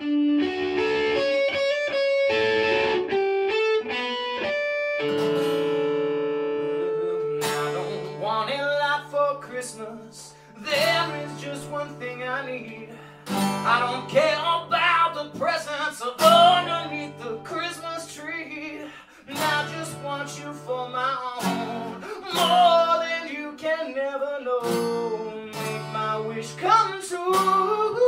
Christmas, there is just one thing I need. I don't care about the presents underneath the Christmas tree. And I just want you for my own, more than you can never know. Make my wish come true.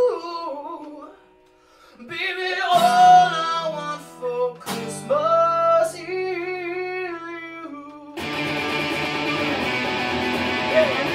Baby, all I want for Christmas is you. Yeah.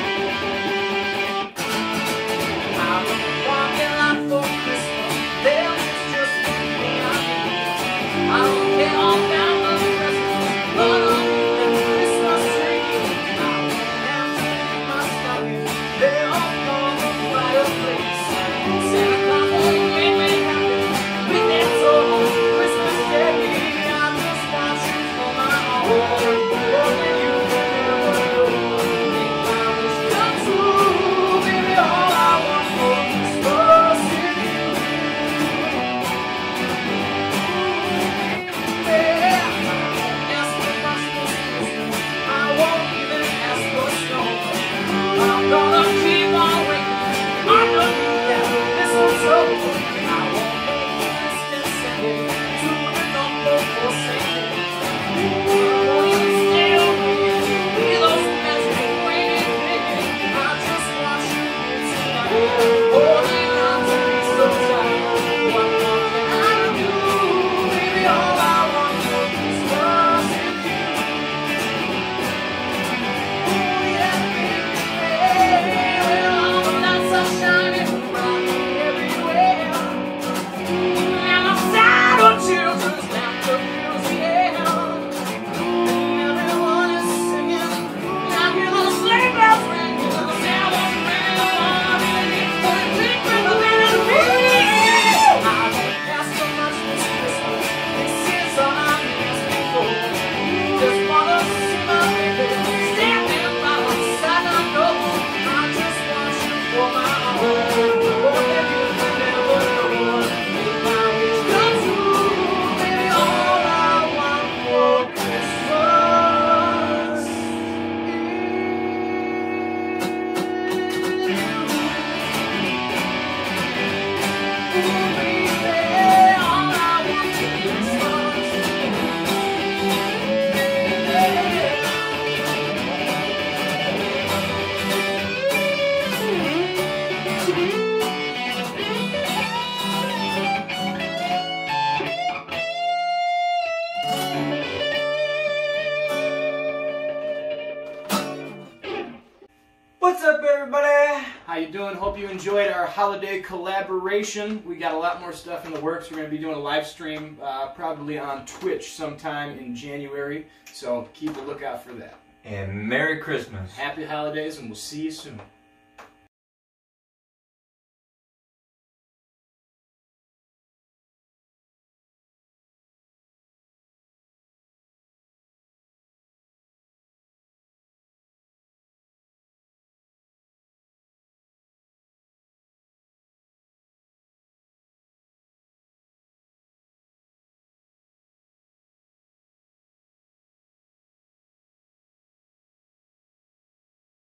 What's up, everybody? How you doing? Hope you enjoyed our holiday collaboration. We got a lot more stuff in the works. We're going to be doing a live stream probably on Twitch sometime in January, so keep a lookout for that. And Merry Christmas. Happy holidays, and we'll see you soon.